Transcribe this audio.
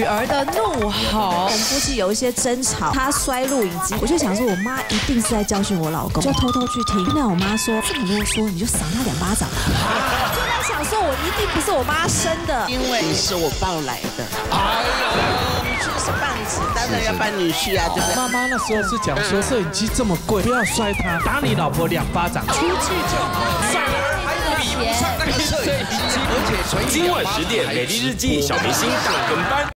儿的怒吼。我们夫妻有一些争吵，他摔录影机，我就想说，我妈一定是在教训我老公，就偷偷去听。原来我妈说这么啰嗦，你就赏他2巴掌。就在想说，我一定不是我妈生的， 因为你是我抱来的。哎呀，女婿是棒子，当然要扮女婿啊，对不对？ 妈妈那时候是讲说，摄影机这么贵，不要摔它，打你老婆2巴掌，出去就好。 反而还比不上那个摄影机，而且今晚10点，美丽日记小明星大跟班。